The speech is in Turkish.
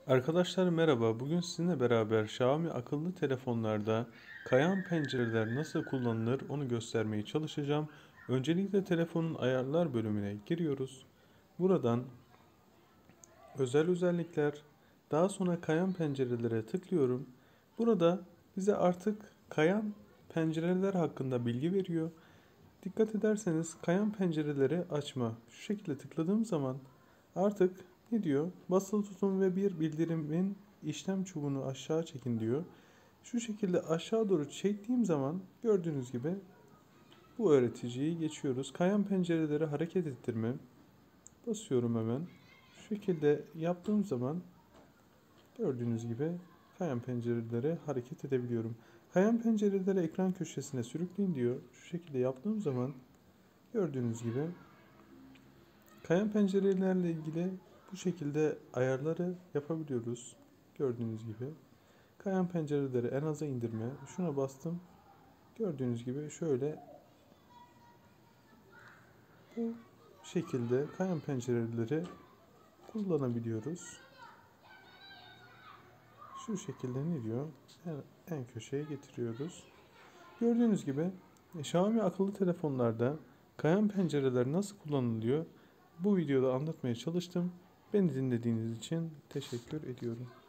Arkadaşlar merhaba. Bugün sizinle beraber Xiaomi akıllı telefonlarda kayan pencereler nasıl kullanılır onu göstermeye çalışacağım. Öncelikle telefonun ayarlar bölümüne giriyoruz. Buradan özel özellikler, daha sonra kayan pencerelere tıklıyorum. Burada bize artık kayan pencereler hakkında bilgi veriyor. Dikkat ederseniz kayan pencereleri açma. Şu şekilde tıkladığım zaman artık ne diyor? Basılı tutun ve bir bildirimin işlem çubuğunu aşağı çekin diyor. Şu şekilde aşağı doğru çektiğim zaman gördüğünüz gibi bu öğreticiyi geçiyoruz. Kayan pencereleri hareket ettirme. Basıyorum hemen. Şu şekilde yaptığım zaman gördüğünüz gibi kayan pencereleri hareket edebiliyorum. Kayan pencereleri ekran köşesine sürükleyin diyor. Şu şekilde yaptığım zaman gördüğünüz gibi kayan pencerelerle ilgili bu şekilde ayarları yapabiliyoruz. Gördüğünüz gibi. Kayan pencereleri en aza indirme. Şuna bastım. Gördüğünüz gibi şöyle bu şekilde kayan pencereleri kullanabiliyoruz. Şu şekilde ne diyor? En köşeye getiriyoruz. Gördüğünüz gibi Xiaomi akıllı telefonlarda kayan pencereler nasıl kullanılıyor? Bu videoda anlatmaya çalıştım. Beni dinlediğiniz için teşekkür ediyorum.